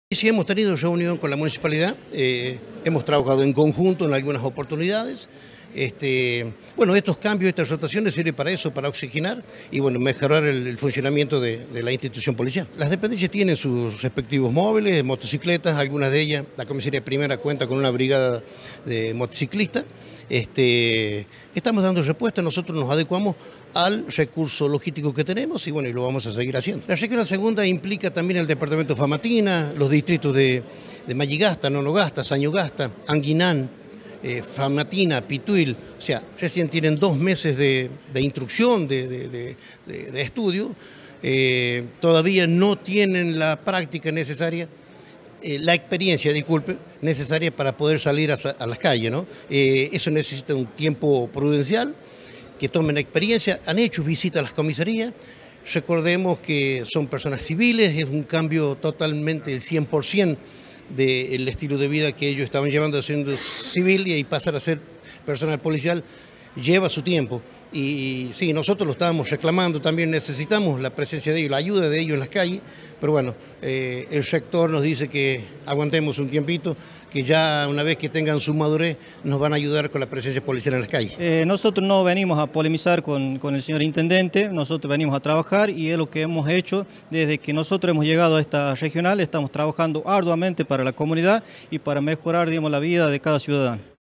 Sí, hemos tenido reunión con la municipalidad, hemos trabajado en conjunto en algunas oportunidades. Bueno, estos cambios, estas rotaciones sirven para eso, para oxigenar y bueno, mejorar el funcionamiento de la institución policial. Las dependencias tienen sus respectivos móviles, motocicletas, algunas de ellas, la comisaría primera cuenta con una brigada de motociclistas. Estamos dando respuesta, nosotros nos adecuamos al recurso logístico que tenemos y bueno, y lo vamos a seguir haciendo. La regional segunda implica también el departamento de Famatina, los distritos de Mayigasta, Nonogasta, Sañugasta, Anguinán, Famatina, Pituil, o sea, recién tienen 2 meses de instrucción, de estudio, todavía no tienen la práctica necesaria, la experiencia, disculpe, necesaria para poder salir a las calles, ¿no? Eso necesita un tiempo prudencial, que tomen experiencia, han hecho visitas a las comisarías. Recordemos que son personas civiles, es un cambio totalmente del 100% del estilo de vida que ellos estaban llevando siendo civil y pasar a ser personal policial lleva su tiempo. Y sí, nosotros lo estábamos reclamando, también necesitamos la presencia de ellos, la ayuda de ellos en las calles, pero bueno, el sector nos dice que aguantemos un tiempito, que ya una vez que tengan su madurez nos van a ayudar con la presencia policial en las calles. Nosotros no venimos a polemizar con el señor intendente, nosotros venimos a trabajar y es lo que hemos hecho desde que nosotros hemos llegado a esta regional, estamos trabajando arduamente para la comunidad y para mejorar, digamos, la vida de cada ciudadano.